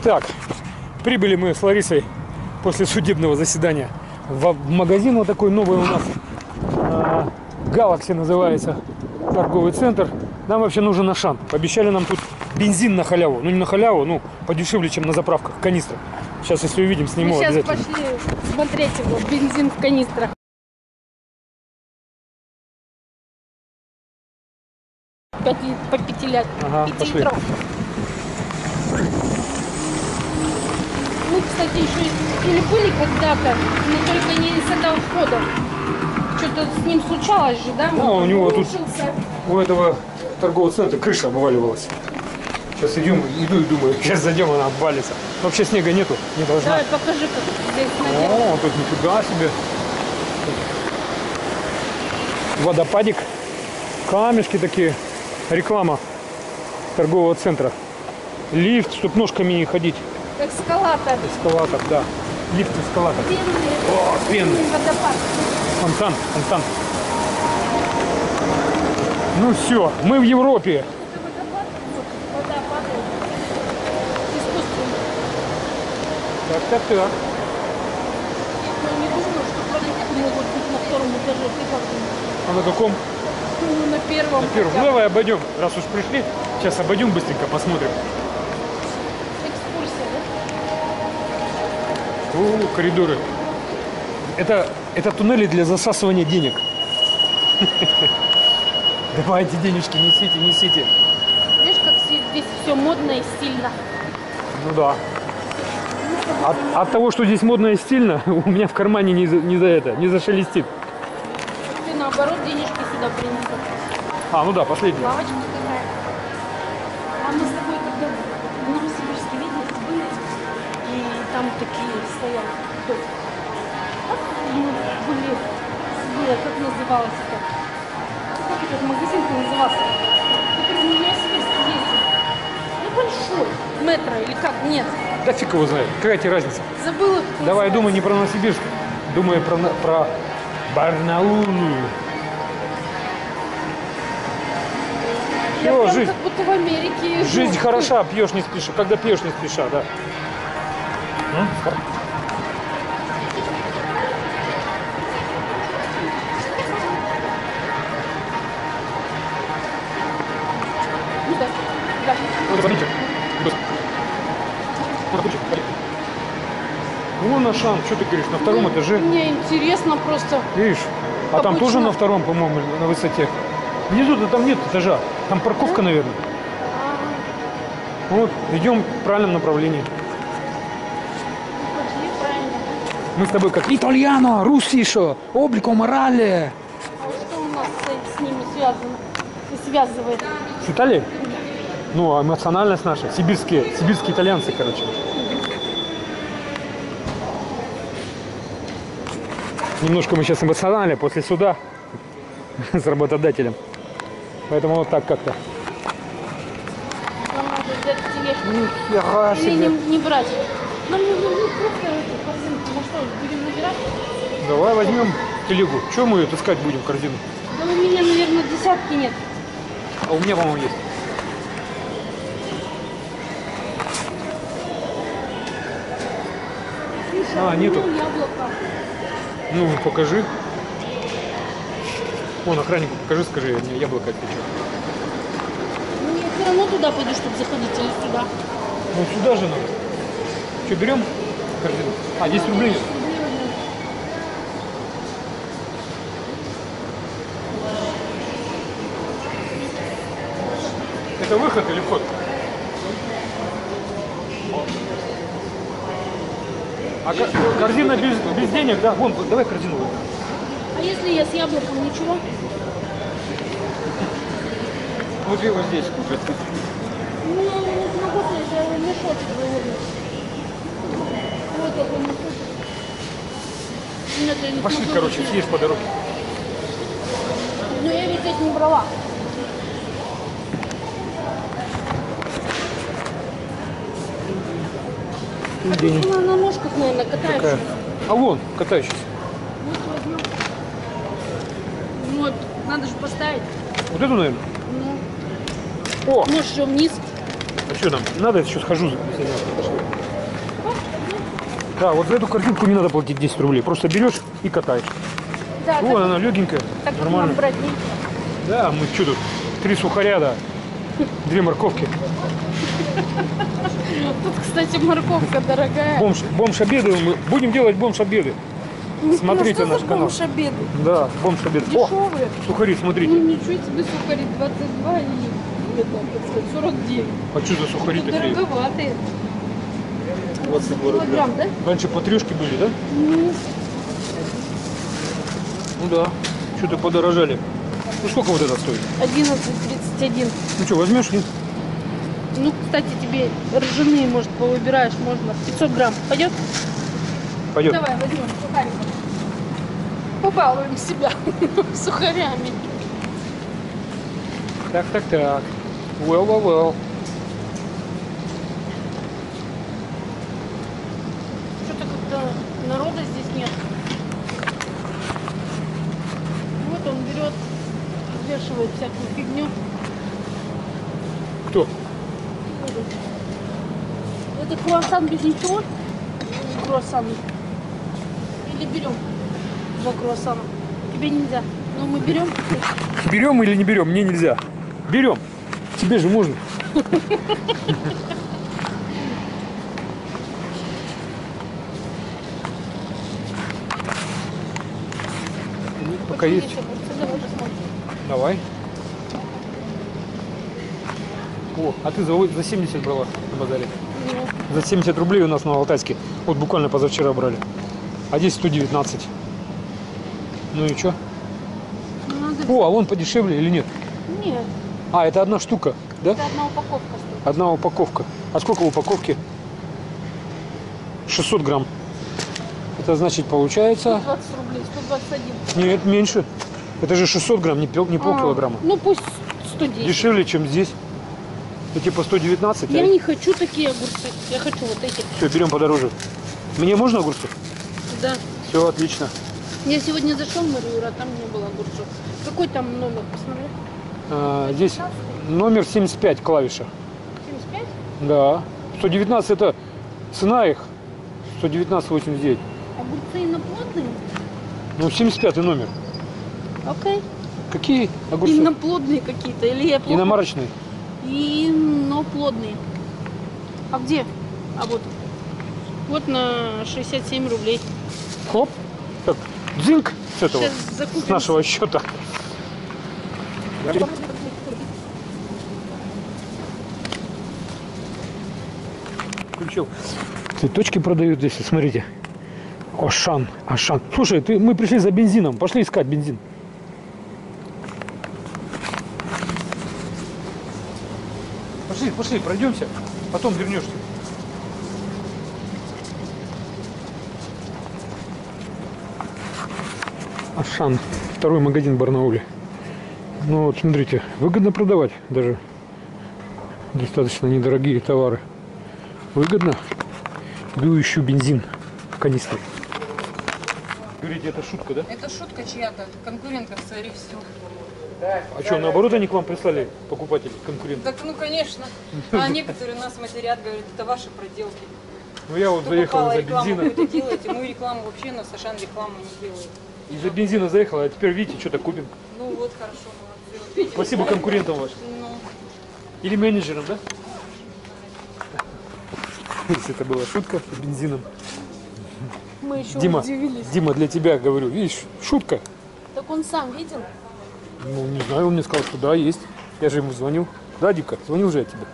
Так, прибыли мы с Ларисой после судебного заседания в магазин вот такой новый у нас. Galaxy называется, торговый центр. Нам вообще нужен Ашан. Обещали нам тут бензин на халяву. Ну не на халяву, ну подешевле, чем на заправках, канистры. Сейчас, если увидим, сниму. Мы сейчас обязательно. пошли смотреть его, бензин в канистрах. По 5 лет. Ага, 5 пошли. литров. Мы, кстати, еще или были когда-то, но только не с этого входа. Что-то с ним случалось же, да? Ну, у него тут, Рушился. у этого торгового центра крыша обваливалась. Сейчас идем, иду и думаю, сейчас зайдем, она обвалится. Вообще снега нету, не должна. Давай покажи, как здесь наделано. О, тут нифига себе. Водопадик, камешки такие. Реклама торгового центра. Лифт, чтобы ножками не ходить. Эскалатор. Эскалатор, да. Лифт, эскалатор. Пенный. О, пенный. Водопад. Фонтан, фонтан. Ну все, мы в Европе. Это водопад, вот, вода падает. Искусственно. Так. Я не думаю, что продукты могут быть на втором этаже. Ты как думаешь? А на каком? Ну, на первом. На первом. хотя Ну бы. давай обойдем. Раз уж пришли, сейчас обойдем быстренько, посмотрим. Экскурсия, да? О, коридоры. Это туннели для засасывания денег. Давайте денежки, несите. Видишь, как здесь все модно и стильно. Ну да. От того, что здесь модно и стильно, у меня в кармане не зашелестит. Ты наоборот денежки сюда принесешь. А, ну да, последний. Лавочка такая. А мы с тобой когда в Новосибирске видели, были, и там такие стояли. Как мы были, как называлось это? Как этот магазин-то назывался? Который в Новосибирске ездил. Ну большой. Метро или как? Нет. Да фиг его знает. Какая тебе разница? Забыла. как Давай, называется. думай не про Новосибирск. Думай про Барнаул. Я Всё, прям жизнь. как будто в Америке. Жизнь живу. хороша, пьешь не спеша. Когда пьешь не спеша, да. Ну да. Да. Вот, смотрите. Вон Ашан, что ты говоришь, на втором этаже. Мне интересно просто. Видишь? А там Обычно. тоже на втором, по-моему, на высоте. Внизу-то там нет этажа. Там парковка, наверное. Вот, идем в правильном направлении. Пошли правильно. Мы с тобой как итальяно, руссишо, облико морале. А что у нас с ними связано? И связывает? С Италией? Ну, эмоциональность наша. Сибирские итальянцы, короче. Немножко мы сейчас эмоциональны после суда с работодателем. Поэтому вот так как-то. Нам надо взять тележку. Нифига Или себе. не брать. Нам нужно просто эту корзинку. Мы что, будем набирать? Давай возьмем телегу. Чем мы ее таскать будем, корзину? Да у меня, наверное, десятки нет. А у меня, по-моему, есть. Слушай, А, нету. Яблоко. Ну, покажи. Вон, охраннику покажи, скажи, мне яблоко отпечу. Ну, я все равно туда пойду, чтобы заходить, или сюда. Ну, сюда же надо. Что, берем корзину? А, 10 рублей нет. Это выход или вход? А корзина без денег, да? Вон, давай корзину выберем. А если я с яблоком, ничего? Вот его здесь купят. Ну, я не смогу, я мешочек заверну. Вот такой мешочек. Нет, я не Пошли, смогу короче, взять. съешь по дороге. Но я ведь здесь не брала. День. Она на ножках, наверное, катаешься. Такая. А вон, катающийся. Вот возьмем. Вот, надо же поставить. Вот эту, наверное? Ну, О, может, еще вниз. А что нам? Надо, я сейчас схожу. Да, вот за эту картинку не надо платить 10 рублей. Просто берешь и катаешь. Да, Вон она легенькая, так нормально. нам брать нельзя. Да, мы что тут? 3 сухаря, да. 2 морковки. Тут, кстати, морковка дорогая. Бомж-обеды. Мы будем делать бомж-обеды. Смотрите ну, наш канал. Бомж-обеды? Да, бомж-обеды. О, Дешевые. сухари, смотрите. Ну ничего себе, сухари 22 и это, как сказать, 49. А что за сухари Тут такие? дороговатые. 22 рубля. Килограмм, да? Раньше по трешке были, да? Ну да. Что-то подорожали. Ну сколько вот это стоит? 11,31. Ну что, возьмешь? Нет? Ну, кстати, тебе ржаные, может, повыбираешь, можно. 500 грамм. Пойдет? Пойдет. Давай, возьмем сухариков. Побалуем себя сухарями. Так. Well. Что-то как-то народа здесь нет. Вот он берет, взвешивает всякую фигню. Кто? Это круассан без ничего? Круассан. Или берем два круассана? Тебе нельзя. Но мы берем. Берем или не берем? Мне нельзя. Берем. Тебе же можно. Пока есть. Давай посмотрим. Давай. О, а ты за 70 брала на базаре? Ну, За 70 рублей у нас на Алтайске. Вот буквально позавчера брали. А здесь 119. Ну и что? надо... О, а вон подешевле или нет? Нет, А, это одна штука, да? это одна упаковка стоит. Одна упаковка. А сколько в упаковке? 600 грамм. Это значит получается... 120 рублей, 121. Нет, меньше. Это же 600 грамм, не полкилограмма. Ну пусть 110. Дешевле, чем здесь. Это типа 119, Я а? не хочу такие огурцы. Я хочу вот эти. Все, берем подороже. Мне можно огурцы? Да. Все, отлично. Я сегодня зашел в Марию, а там не было огурцов. Какой там номер? Посмотри. Здесь номер 75 клавиша. 75? Да. 119 это цена их. 119,89. Огурцы иноплодные? Ну, 75 номер. Окей. Какие огурцы? Иноплодные какие-то. Или я плохо... Иномарочные. Иноплодные. А где? А вот. Вот на 67 рублей. Хоп. Так, дзинк с этого, Сейчас закупим. с нашего счета. Включил. Цветочки продают здесь, смотрите. Ашан. Слушай, мы пришли за бензином. Пошли искать бензин. Пошли, пройдемся. Потом вернешься. Ашан. Второй магазин в Барнауле. Ну вот, смотрите, выгодно продавать даже достаточно недорогие товары. Выгодно. Иду ищу бензин в канистре. Говорите, это шутка, да? Это шутка чья-то, конкурентов, смотри, все. А что, наоборот, они к вам прислали покупатели, конкуренты? Так, ну, конечно. А некоторые нас матерят, говорят, это ваши проделки. Ну я вот Кто заехал попало, за рекламу бензином. какую-то делаете. Мы рекламу вообще, на Сашан рекламу не делаем. Из-за бензина заехал, а теперь видите, что-то купим. Ну вот, хорошо, молодцы. Вот видите, Спасибо конкурентам вашим. Ну, Или менеджерам, да? Если это была шутка с бензином. Мы еще Дима, удивились. Дима, для тебя говорю, видишь, шутка. Так он сам видел? Ну, не знаю, он мне сказал, что да, есть. Я же ему звонил. Да, Дика, звонил же я тебе.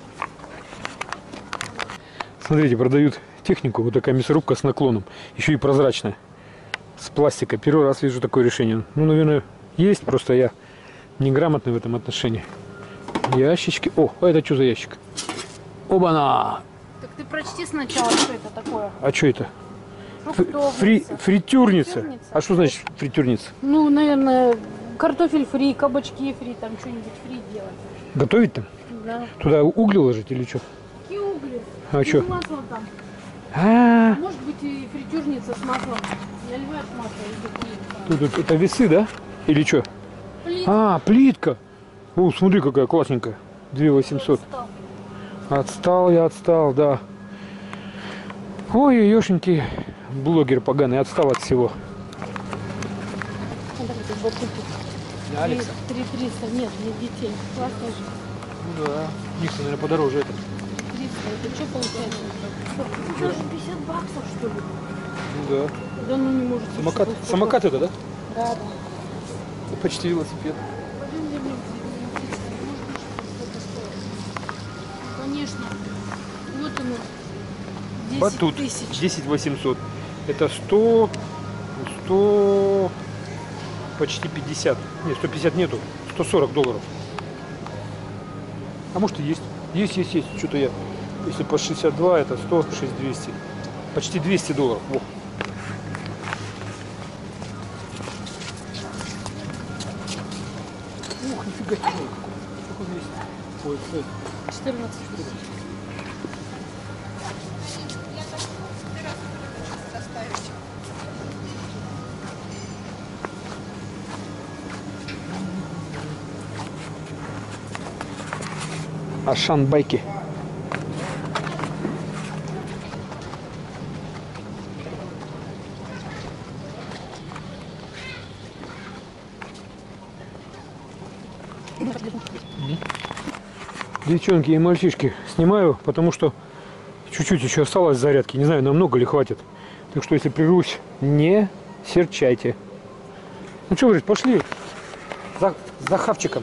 Смотрите, продают технику, вот такая мясорубка с наклоном. Еще и прозрачная. С пластика. Первый раз вижу такое решение. Ну, наверное, есть, просто я неграмотный в этом отношении. Ящички. О, а это что за ящик? Оба-на! Так ты прочти сначала, что это такое. А что это? Фруктовница. Фритюрница. Фритюрница. А что значит фритюрница? Ну, наверное, картофель фри, кабачки фри, там что-нибудь фри делать. Готовить там? Да. Туда угли ложить или что? И угли. А И чё? масло там. А, Может быть и фритюрница с маслом. Наливаешь масло и такие. тут это весы, да? Или что? Плитка. А, плитка. О, смотри, какая классненькая. 2800. Отстал я, отстал, да. Ой, ёшеньки, блогер поганый, отстал от всего. Давайте батуты. Для Алекса? 300. Нет, для детей. Классно же. Ну да. У них, наверное, подороже это. 300. Это что получается? Это даже 50 баксов, что ли? Ну да. Да ну не может. быть, Самокат, чтобы самокат это, да? Да, да. Это почти велосипед. Конечно. Вот оно. 10 Батут тысяч. 10 800. Это 100, почти 50. Нет, 150 нету. $140. А может и есть. Есть. Что-то я. Если по 62, это 100, 6200. Почти $200. Во. Ух, нифига себе. Сколько весит? Ой, кстати. 14 тысяч. Ашан байки. Девчонки и мальчишки, снимаю, потому что чуть-чуть еще осталось зарядки. Не знаю, намного ли хватит. Так что, если прервусь, не серчайте. Ну что, говорит, пошли за хавчиком.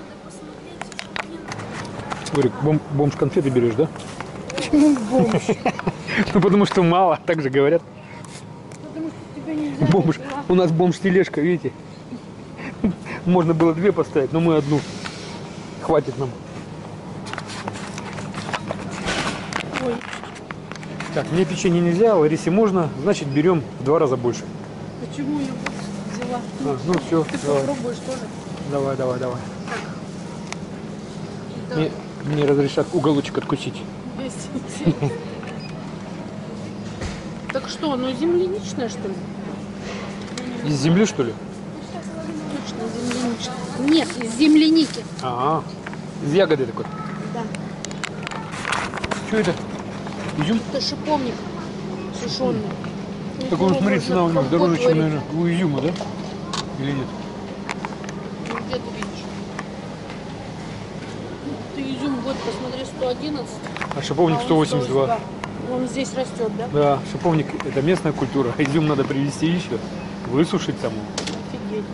Говорит, бомж конфеты берешь, да? Почему бомж? Ну, потому что мало, так же говорят. Потому что тебя нельзя. Бомж. У нас бомж-тележка, видите? Можно было 2 поставить, но мы 1. Хватит нам. Ой, Так, мне печенье нельзя, Ларисе можно, значит берем в 2 раза больше. почему я вот взяла? А, ну все, Ты давай. попробуешь тоже? Давай. Это Мне разрешат уголочек откусить. 200. Так что, оно земляничное, что ли? Из земли, что ли? Точно, земляничное. Нет, из земляники. Ага. Из ягоды такой. Да. Что это? Изюм? Это шиповник сушеный. Так он, смотри, цена у него дороже, чем, наверное, у изюма, да? Или нет? Ну, где ты видишь? Ты изюм вот, посмотри, 111. А шиповник а он 182. Он здесь растет, да? Да, шиповник это местная культура. Изюм надо привезти еще, высушить саму. Офигеть.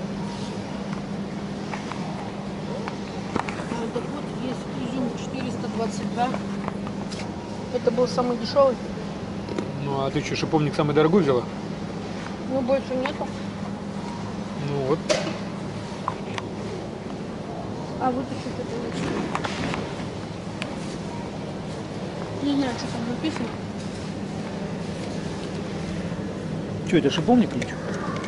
А, так вот, есть изюм 422. Это был самый дешевый. Ну а ты что, шиповник самый дорогой взяла? Но больше нету. Ну вот. А вот еще что-то есть. Не знаю, что там написано. Что, это шиповник или что?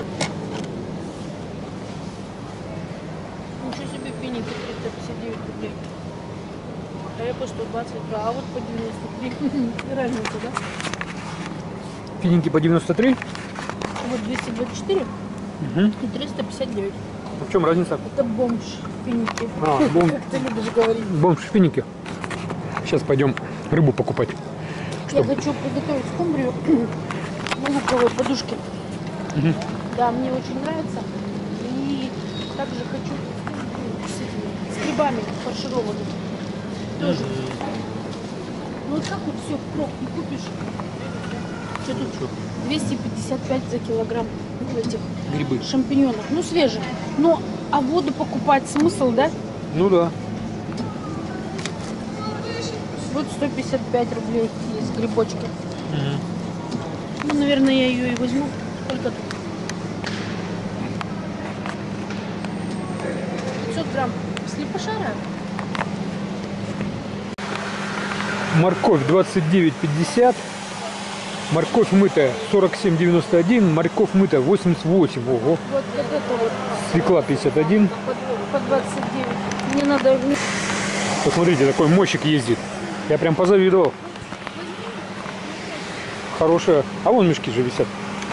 Ничего себе, финики 359 рублей. А я по 122, а вот по 93. Разница, да? Финики по 93? Вот 224 Угу. и 359. А в чем разница? Это бомж финики. А, бомж. Как ты любишь говорить. Бомж финики. Сейчас пойдем рыбу покупать. Я хочу приготовить скумбрию на луковой подушке. Мгм. Да, мне очень нравится. И также хочу с грибами фаршированными. Тоже. Ну вот как вот все впрок не купишь? Что тут? 255 за килограмм этих Грибы. шампиньонов. Ну, свежих. Ну, а воду покупать смысл, да? Ну да. Вот 155 рублей есть грибочки. Мгм. Ну, наверное, я ее и возьму. Сколько тут? 500 грамм. Слепошара. Морковь 29,50. Морковь мытая 47,91. Морковь мытая 88. Ого. Вот это вот Свекла 51. по 29. Мне надо... Посмотрите, такой мощик ездит. Я прям позавидовал. Хорошая. А вон мешки же висят.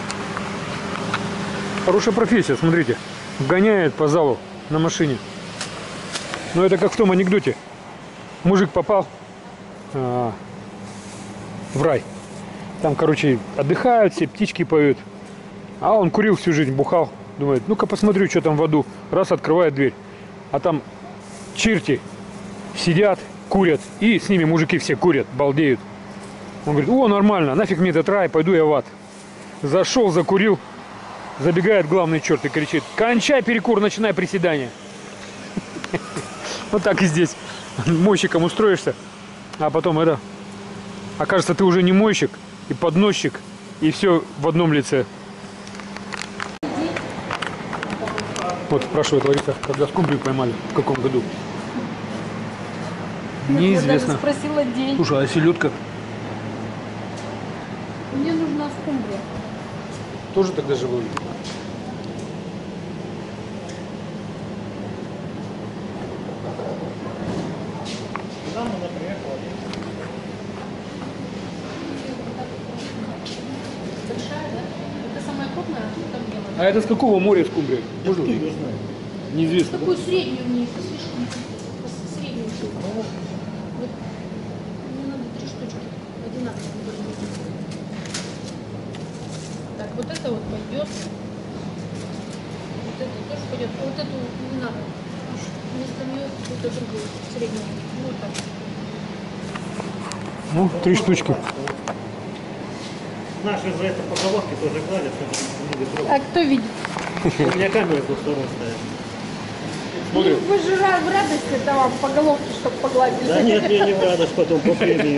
Хорошая профессия, смотрите. Гоняет по залу на машине. Но это как в том анекдоте. Мужик попал в рай. Там, короче, отдыхают, все птички поют. А он курил всю жизнь, бухал. Думает, ну-ка посмотрю, что там в аду. Раз, открывает дверь. А там черти сидят, курят. И с ними мужики все курят, балдеют. Он говорит, о, нормально, нафиг мне этот рай, пойду я в ад. Зашел, закурил. Забегает главный черт и кричит, кончай перекур, начинай приседания. Вот так и здесь. Мойщиком устроишься, а потом это... Окажется, ты уже не мойщик и подносчик, и все в одном лице. Вот спрашивает Лариса, когда скумбрию поймали, в каком году? Неизвестно. Я даже спросила день. Слушай, а селедка Мне нужна скумбрия. тоже тогда живой? Большая, да? Это самая крупная, а там белая. А это с какого моря скумбрия? Можно? Неизвестно. Такую среднюю мне, слишком среднюю. Вот. Мне надо 3 штучки. Одинаково. Так, вот это вот пойдет. Вот это тоже пойдет. А вот эту не надо. Вместо нее какую-то другую, среднюю. Вот так. Ну, 3 штучки. Наши за это поголовки тоже клали, чтобы не трогать. А кто видит? У меня камеры с двух сторон стоят. Смотри. Вы же в радости это вам по головке, чтобы погладили. Да нет, мне не в радость потом по премии.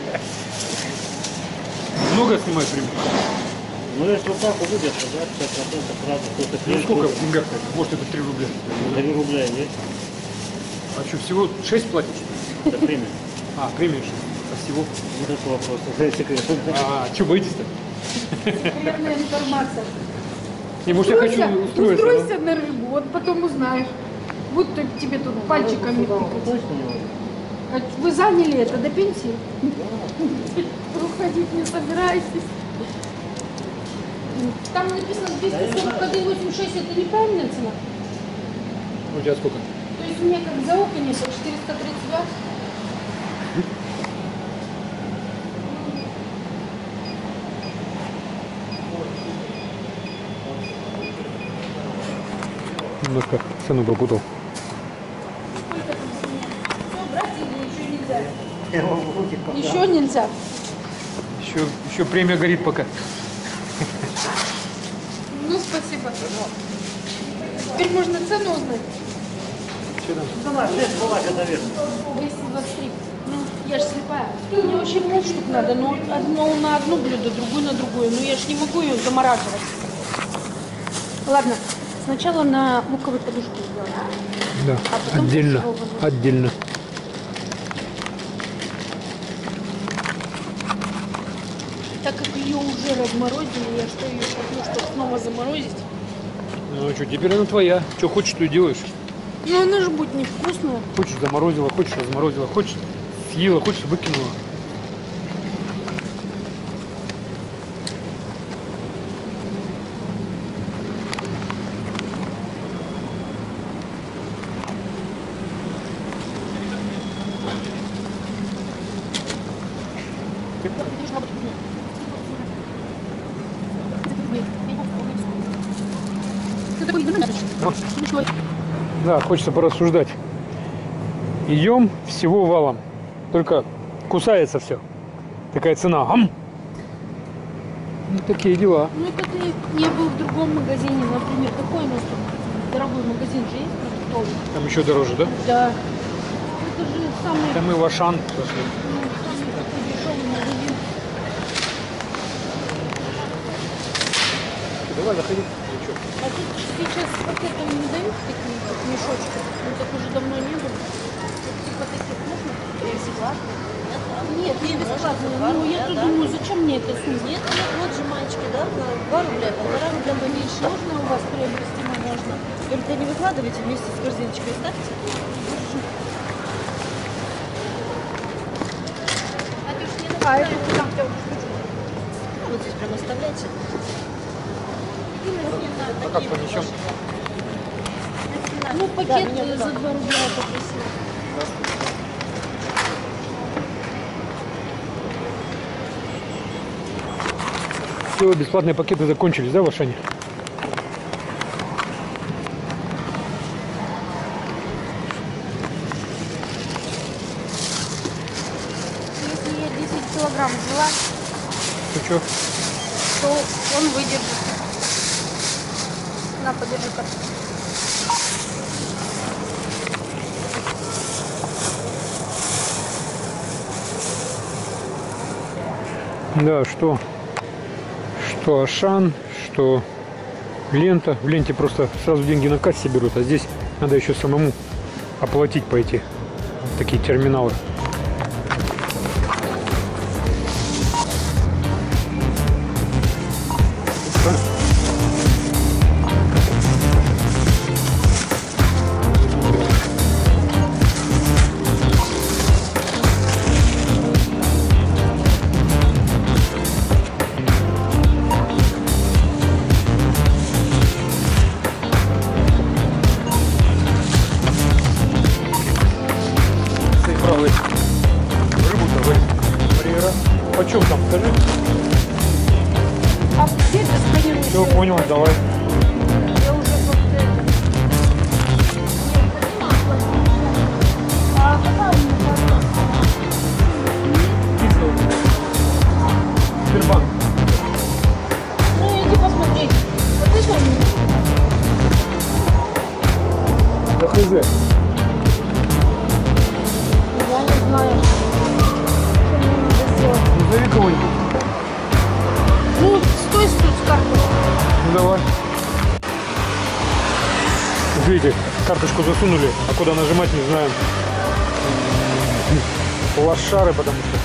Много снимать время? Ну если вот так будет, то да, 50% сразу кто-то Ну сколько в деньгах? Может это 3 рубля? 3 рубля есть. А что, всего 6 платишь? Это премия. А, премия 6. А всего? Вот это вопрос. Это секрет. А что боитесь-то? Секретная информация. Не, может, я хочу устроиться. Устройся на рыбу, вот потом узнаешь. Вот тебе тут пальчиками тыкать. Точно не могу. А вы заняли это до пенсии? Уходить не собираетесь. Там написано 241,86, это неправильная цена? У тебя сколько? То есть у меня как за оконец 432. Немножко цену пропутал. Сколько там цены? Все, брать или еще нельзя? Я могу руки показать. Еще нельзя. Еще премия горит пока. Ну, спасибо. Теперь можно цену узнать. Что там? Цена 6 была, наверное. 223. Ну, я же слепая. Мне вообще 5 штук надо, но одну на одно блюдо, другую на другое. Ну, я же не могу ее замораживать. Ладно, сначала на луковой подушке сделаем. Да, А потом отдельно. фаршированную. Отдельно. Так как ее уже разморозили, я что ее шагну, чтобы снова заморозить? Ну что, теперь она твоя. Что хочешь, то и делаешь. Ну, она же будет невкусная. Хочешь заморозила, хочешь разморозила, хочешь съела, хочешь выкинула. Вот. Да, хочется порассуждать. Идем всего валом. Только кусается все. Такая цена. Ам! Ну, такие дела. Ну, это ты не был в другом магазине, например. Какой у нас тут дорогой магазин же есть продуктовый? Там еще дороже, да? Да. Это же самый, Это мы в Ашан пошли. самый такой дешевый магазин. Давай, заходи. А тут сейчас пакетами не дают такие вот мешочки. Ну, так уже давно не было. Вот типа таких можно? Нет, не бесплатно. Ну, я тут думаю, зачем мне это сумка? Нет, нет, вот же мальчики, да, 2 рубля, 1,5 рубля поменьше. Можно у вас приобрести? Можно. Только не выкладывайте вместе с корзиночкой, ставьте. А это куда? Вот здесь прям оставляйте. А как понесем? Ну, пакет за 2 рубля я попросила. Все, бесплатные пакеты закончились, да, в Ашане? Если я 10 килограмм взяла, Что? то он выдержит. На, подержи карту. Да, что Ашан, что лента. В ленте просто сразу деньги на кассе берут, а здесь надо еще самому оплатить по эти такие терминалы. Рыбу-то вы. Почем там, скажи? А где достаем? Все, понял, давай. Я уже просто это... А какая у меня карта? Сбербанк. Ну иди посмотри. Вот это у меня. Да хз. Я не знаю, что мне надо сделать. Назови кого-нибудь. Ну, стой с картой. Ну давай. Видите, карточку засунули, а куда нажимать не знаем. Лошары, потому что.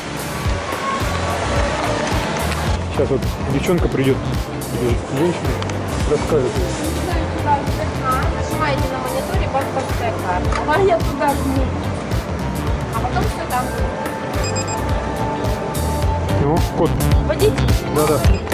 Сейчас вот девчонка придет, женщина, расскажет. Нажимаете на мониторе банковская карта. А я туда жму. А потом сюда. Ну, код. Водить? Да-да.